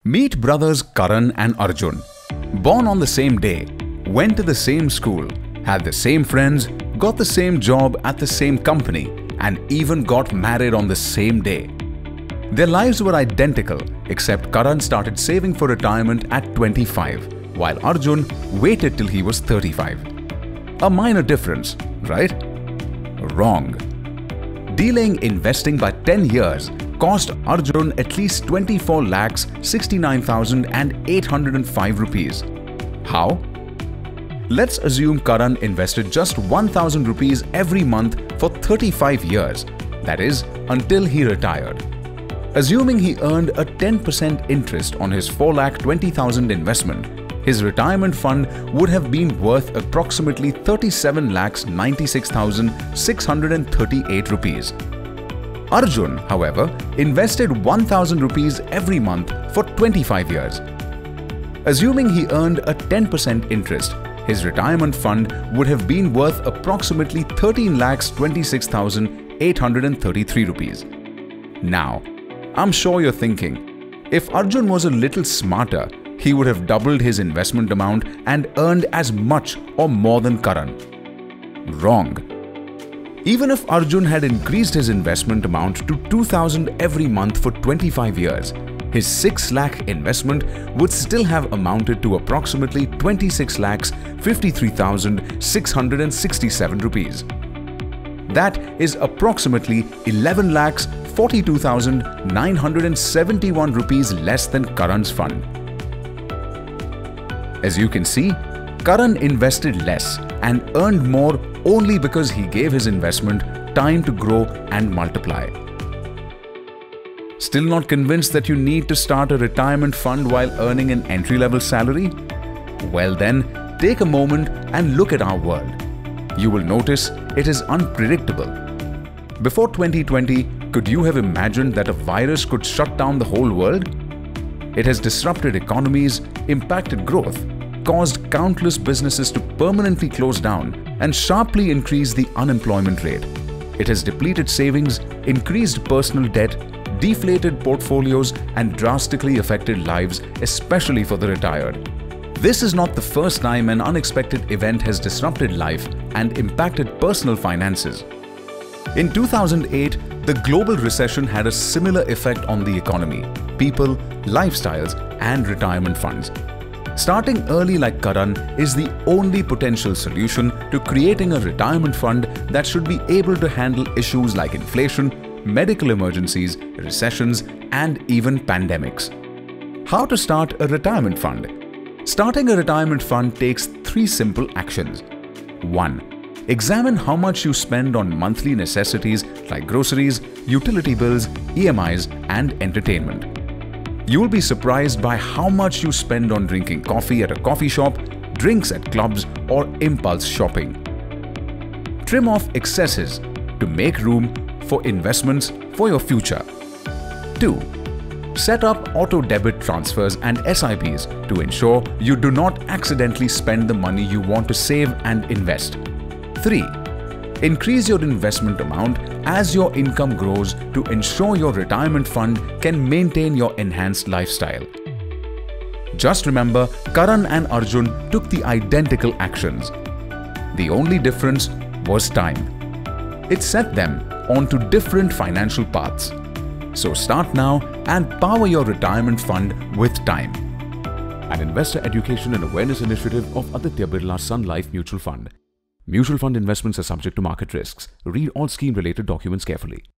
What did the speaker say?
Meet brothers Karan and Arjun. Born on the same day, went to the same school, had the same friends, got the same job at the same company, and even got married on the same day. Their lives were identical, except Karan started saving for retirement at 25, while Arjun waited till he was 35. A minor difference, right? Wrong. Delaying investing by 10 years cost Arjun at least 24,69,805 rupees. How? Let's assume Karan invested just 1,000 rupees every month for 35 years, that is, until he retired. Assuming he earned a 10% interest on his 4,20,000 investment, his retirement fund would have been worth approximately 37,96,638 rupees. Arjun, however, invested 1,000 rupees every month for 25 years. Assuming he earned a 10% interest, his retirement fund would have been worth approximately 13,26,833 rupees. Now, I'm sure you're thinking, if Arjun was a little smarter, he would have doubled his investment amount and earned as much or more than Karan. Wrong. Even if Arjun had increased his investment amount to 2,000 every month for 25 years, his 6 lakh investment would still have amounted to approximately 26,53,667 rupees. That is approximately 11,42,971 rupees less than Karan's fund. As you can see, Karan invested less and earned more only because he gave his investment time to grow and multiply. Still not convinced that you need to start a retirement fund while earning an entry-level salary? Well then, take a moment and look at our world. You will notice it is unpredictable. Before 2020, could you have imagined that a virus could shut down the whole world? It has disrupted economies, impacted growth, caused countless businesses to permanently close down, and sharply increase the unemployment rate. It has depleted savings, increased personal debt, deflated portfolios, and drastically affected lives, especially for the retired. This is not the first time an unexpected event has disrupted life and impacted personal finances. In 2008, the global recession had a similar effect on the economy, people, lifestyles, and retirement funds. Starting early like Karan is the only potential solution to creating a retirement fund that should be able to handle issues like inflation, medical emergencies, recessions, and even pandemics. How to start a retirement fund? Starting a retirement fund takes 3 simple actions. 1. Examine how much you spend on monthly necessities like groceries, utility bills, EMIs, and entertainment. You will be surprised by how much you spend on drinking coffee at a coffee shop, drinks at clubs, or impulse shopping. Trim off excesses to make room for investments for your future. 2. Set up auto-debit transfers and SIPs to ensure you do not accidentally spend the money you want to save and invest. 3. Increase your investment amount as your income grows to ensure your retirement fund can maintain your enhanced lifestyle. Just remember, Karan and Arjun took the identical actions. The only difference was time. It set them onto different financial paths. So start now and power your retirement fund with time. An investor education and awareness initiative of Aditya Birla Sun Life Mutual Fund. Mutual fund investments are subject to market risks. Read all scheme-related documents carefully.